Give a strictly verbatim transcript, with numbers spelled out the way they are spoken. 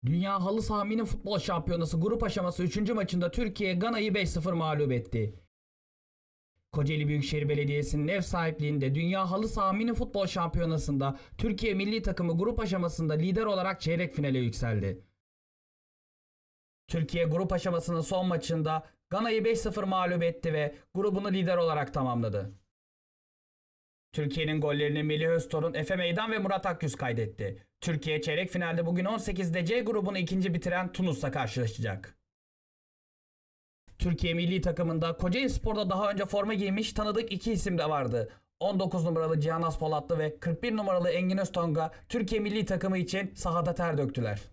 Dünya Halı Saha Mini Futbol Şampiyonası grup aşaması üçüncü maçında Türkiye Gana'yı beş sıfır mağlup etti. Kocaeli Büyükşehir Belediyesi'nin ev sahipliğinde Dünya Halı Saha Mini Futbol Şampiyonası'nda Türkiye milli takımı grup aşamasında lider olarak çeyrek finale yükseldi. Türkiye grup aşamasının son maçında Gana'yı beş sıfır mağlup etti ve grubunu lider olarak tamamladı. Türkiye'nin gollerini Melih Öztorun, Efe Meydan ve Murat Akgüz kaydetti. Türkiye çeyrek finalde bugün on sekizde C grubunu ikinci bitiren Tunus'la karşılaşacak. Türkiye milli takımında Kocaelispor'da daha önce forma giymiş tanıdık iki isim de vardı. on dokuz numaralı Cihan Aspolatlı ve kırk bir numaralı Engin Öztonga Türkiye milli takımı için sahada ter döktüler.